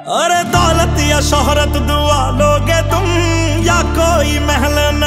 अरे दौलत या शोहरत दुआ लोगे तुम, या कोई महल